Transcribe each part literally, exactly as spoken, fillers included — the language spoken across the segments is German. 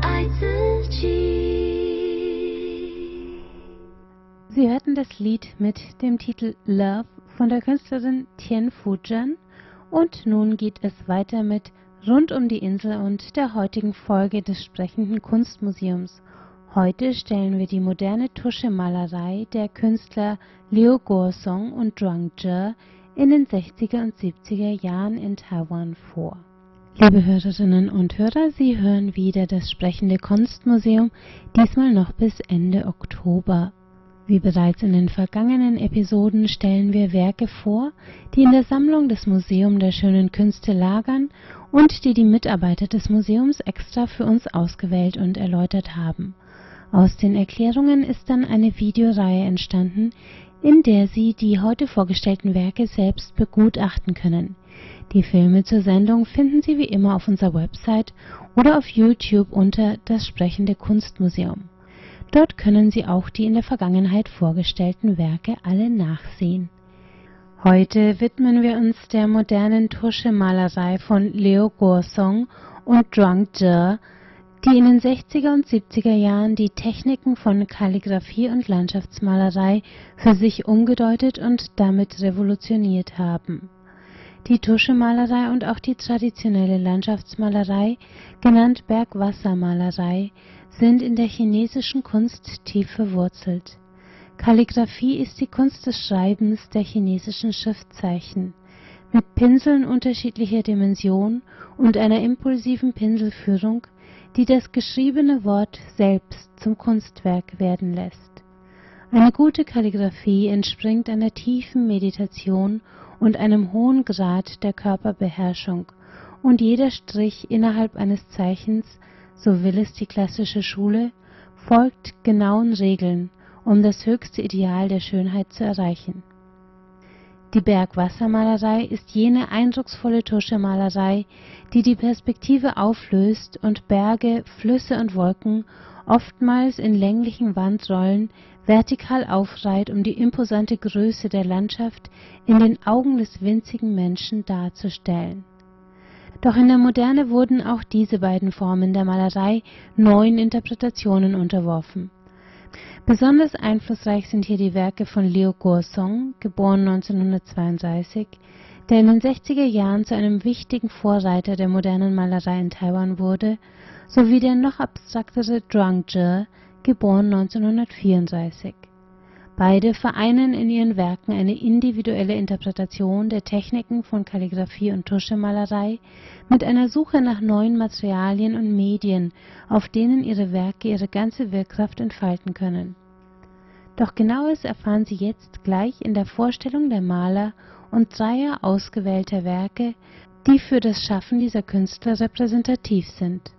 爱自己。 Sie hörten das Lied mit dem Titel Love von der Künstlerin Tien Fu-jen und nun geht es weiter mit Rund um die Insel und der heutigen Folge des Sprechenden Kunstmuseums. Heute stellen wir die moderne Tuschemalerei der Künstler Liu Guosong und Zhuang Zhe in den sechziger und siebziger Jahren in Taiwan vor. Liebe Hörerinnen und Hörer, Sie hören wieder das Sprechende Kunstmuseum, diesmal noch bis Ende Oktober. Wie bereits in den vergangenen Episoden stellen wir Werke vor, die in der Sammlung des Museums der Schönen Künste lagern und die die Mitarbeiter des Museums extra für uns ausgewählt und erläutert haben. Aus den Erklärungen ist dann eine Videoreihe entstanden, in der Sie die heute vorgestellten Werke selbst begutachten können. Die Filme zur Sendung finden Sie wie immer auf unserer Website oder auf YouTube unter Das Sprechende Kunstmuseum. Dort können Sie auch die in der Vergangenheit vorgestellten Werke alle nachsehen. Heute widmen wir uns der modernen Tuschemalerei von Liu Guosong und Zhuang Zhe, die in den sechziger und siebziger Jahren die Techniken von Kalligraphie und Landschaftsmalerei für sich umgedeutet und damit revolutioniert haben. Die Tuschemalerei und auch die traditionelle Landschaftsmalerei, genannt Bergwassermalerei, sind in der chinesischen Kunst tief verwurzelt. Kalligraphie ist die Kunst des Schreibens der chinesischen Schriftzeichen. Mit Pinseln unterschiedlicher Dimension und einer impulsiven Pinselführung, die das geschriebene Wort selbst zum Kunstwerk werden lässt. Eine gute Kalligraphie entspringt einer tiefen Meditation und einem hohen Grad der Körperbeherrschung, und jeder Strich innerhalb eines Zeichens, so will es die klassische Schule, folgt genauen Regeln, um das höchste Ideal der Schönheit zu erreichen. Die Bergwassermalerei ist jene eindrucksvolle Tuschemalerei, die die Perspektive auflöst und Berge, Flüsse und Wolken oftmals in länglichen Wandrollen vertikal aufreiht, um die imposante Größe der Landschaft in den Augen des winzigen Menschen darzustellen. Doch in der Moderne wurden auch diese beiden Formen der Malerei neuen Interpretationen unterworfen. Besonders einflussreich sind hier die Werke von Liu Guosong, geboren neunzehnhundertzweiunddreißig, der in den sechziger Jahren zu einem wichtigen Vorreiter der modernen Malerei in Taiwan wurde, sowie der noch abstraktere Zhuang Zhe, geboren neunzehnhundertvierunddreißig. Beide vereinen in ihren Werken eine individuelle Interpretation der Techniken von Kalligraphie und Tuschemalerei mit einer Suche nach neuen Materialien und Medien, auf denen ihre Werke ihre ganze Wirkkraft entfalten können. Doch Genaues erfahren Sie jetzt gleich in der Vorstellung der Maler und dreier ausgewählter Werke, die für das Schaffen dieser Künstler repräsentativ sind.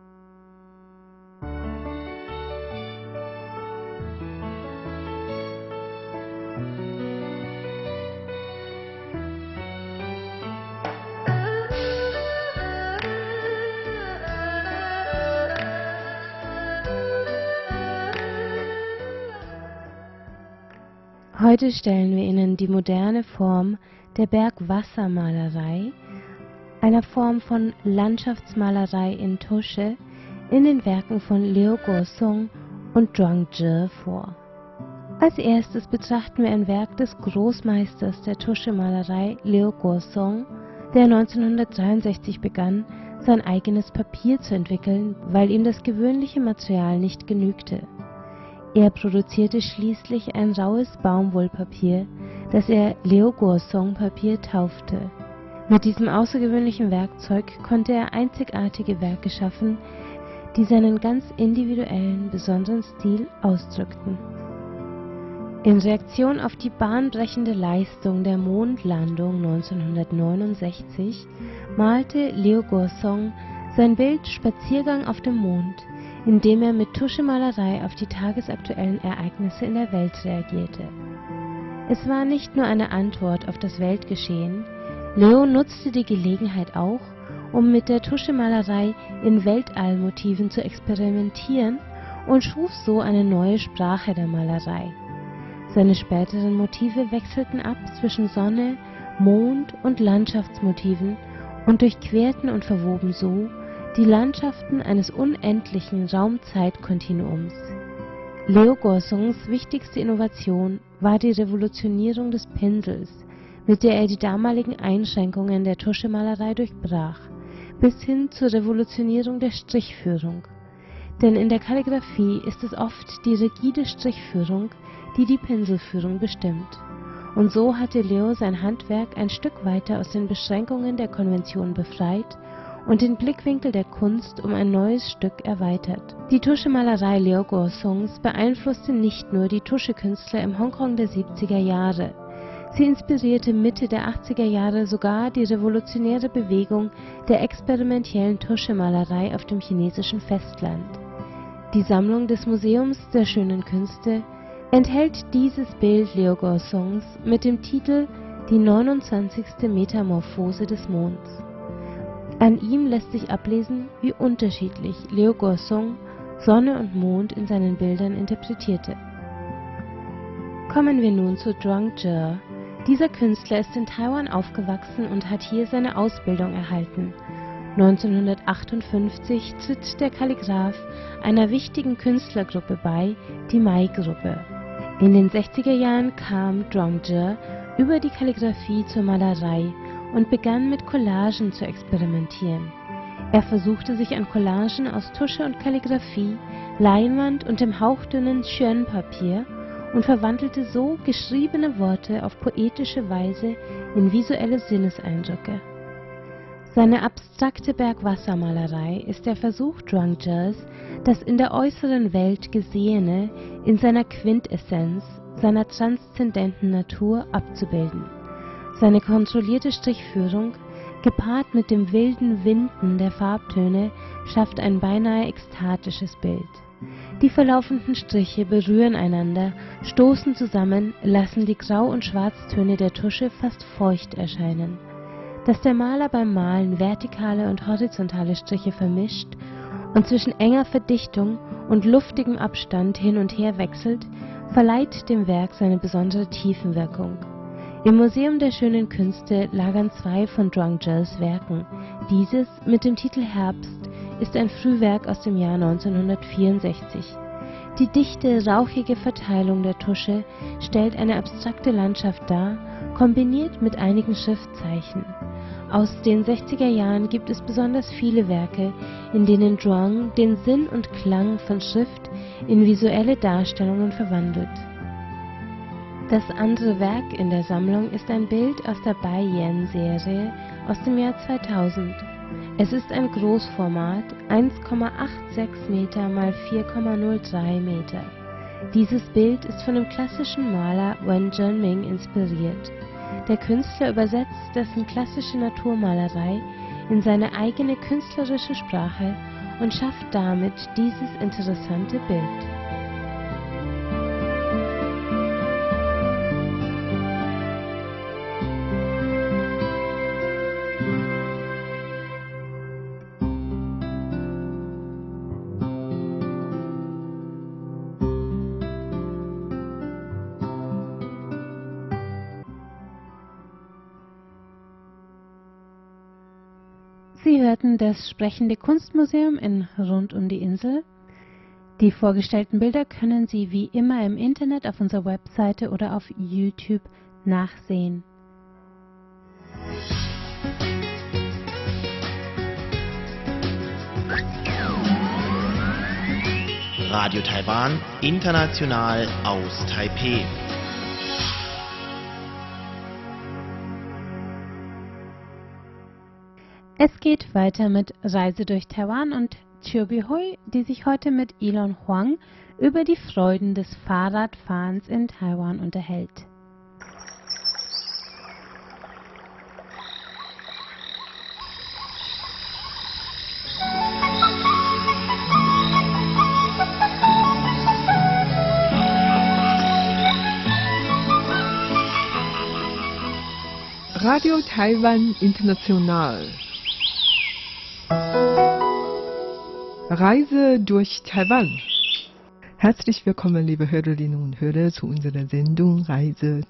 Heute stellen wir Ihnen die moderne Form der Bergwassermalerei, einer Form von Landschaftsmalerei in Tusche, in den Werken von Liu Guosong und Zhuang Zhe vor. Als erstes betrachten wir ein Werk des Großmeisters der Tuschemalerei Liu Guosong, der neunzehnhundertdreiundsechzig begann, sein eigenes Papier zu entwickeln, weil ihm das gewöhnliche Material nicht genügte. Er produzierte schließlich ein raues Baumwollpapier, das er Liu Guosong Papier taufte. Mit diesem außergewöhnlichen Werkzeug konnte er einzigartige Werke schaffen, die seinen ganz individuellen, besonderen Stil ausdrückten. In Reaktion auf die bahnbrechende Leistung der Mondlandung neunzehnhundertneunundsechzig malte Liu Guosong sein Bild Spaziergang auf dem Mond, indem er mit Tuschemalerei auf die tagesaktuellen Ereignisse in der Welt reagierte. Es war nicht nur eine Antwort auf das Weltgeschehen, Liu nutzte die Gelegenheit auch, um mit der Tuschemalerei in Weltallmotiven zu experimentieren und schuf so eine neue Sprache der Malerei. Seine späteren Motive wechselten ab zwischen Sonne, Mond und Landschaftsmotiven und durchquerten und verwoben so die Landschaften eines unendlichen Raum-Zeit-Kontinuums. Leo Gorsons wichtigste Innovation war die Revolutionierung des Pinsels, mit der er die damaligen Einschränkungen der Tuschemalerei durchbrach, bis hin zur Revolutionierung der Strichführung. Denn in der Kalligraphie ist es oft die rigide Strichführung, die die Pinselführung bestimmt. Und so hatte Leo sein Handwerk ein Stück weiter aus den Beschränkungen der Konvention befreit und den Blickwinkel der Kunst um ein neues Stück erweitert. Die Tuschemalerei Leo Gorsons beeinflusste nicht nur die Tuschekünstler im Hongkong der siebziger Jahre. Sie inspirierte Mitte der achtziger Jahre sogar die revolutionäre Bewegung der experimentellen Tuschemalerei auf dem chinesischen Festland. Die Sammlung des Museums der schönen Künste enthält dieses Bild Leo Gorsons mit dem Titel »Die neunundzwanzigste Metamorphose des Monds«. An ihm lässt sich ablesen, wie unterschiedlich Leo Gorson Sonne und Mond in seinen Bildern interpretierte. Kommen wir nun zu Zhuang Zhe. Dieser Künstler ist in Taiwan aufgewachsen und hat hier seine Ausbildung erhalten. neunzehnhundertachtundfünfzig tritt der Kalligraph einer wichtigen Künstlergruppe bei, die Mai-Gruppe. In den sechziger Jahren kam Zhuang Zhe über die Kalligraphie zur Malerei und begann mit Collagen zu experimentieren. Er versuchte sich an Collagen aus Tusche und Kalligraphie, Leinwand und dem hauchdünnen Xuan-Papier und verwandelte so geschriebene Worte auf poetische Weise in visuelle Sinneseindrücke. Seine abstrakte Bergwassermalerei ist der Versuch Zhuang Zhes, das in der äußeren Welt Gesehene in seiner Quintessenz, seiner transzendenten Natur abzubilden. Seine kontrollierte Strichführung, gepaart mit dem wilden Winden der Farbtöne, schafft ein beinahe ekstatisches Bild. Die verlaufenden Striche berühren einander, stoßen zusammen, lassen die Grau- und Schwarztöne der Tusche fast feucht erscheinen. Dass der Maler beim Malen vertikale und horizontale Striche vermischt und zwischen enger Verdichtung und luftigem Abstand hin und her wechselt, verleiht dem Werk seine besondere Tiefenwirkung. Im Museum der schönen Künste lagern zwei von Zhuang Zhes Werken. Dieses mit dem Titel Herbst ist ein Frühwerk aus dem Jahr neunzehnhundertvierundsechzig. Die dichte, rauchige Verteilung der Tusche stellt eine abstrakte Landschaft dar, kombiniert mit einigen Schriftzeichen. Aus den sechziger Jahren gibt es besonders viele Werke, in denen Zhuang den Sinn und Klang von Schrift in visuelle Darstellungen verwandelt. Das andere Werk in der Sammlung ist ein Bild aus der Bai Yan-Serie aus dem Jahr zweitausend. Es ist ein Großformat, eins Komma sechsundachtzig Meter mal vier Komma null drei Meter. Dieses Bild ist von dem klassischen Maler Wen Zhenming inspiriert. Der Künstler übersetzt dessen klassische Naturmalerei in seine eigene künstlerische Sprache und schafft damit dieses interessante Bild. Sie hörten das Sprechende Kunstmuseum in Rund um die Insel. Die vorgestellten Bilder können Sie wie immer im Internet auf unserer Webseite oder auf YouTube nachsehen. Radio Taiwan, international aus Taipeh. Es geht weiter mit Reise durch Taiwan und Chiu Bihui, die sich heute mit Elon Huang über die Freuden des Fahrradfahrens in Taiwan unterhält. Radio Taiwan International. Reise durch Taiwan. Herzlich willkommen, liebe Hörerinnen und Hörer, zu unserer Sendung Reise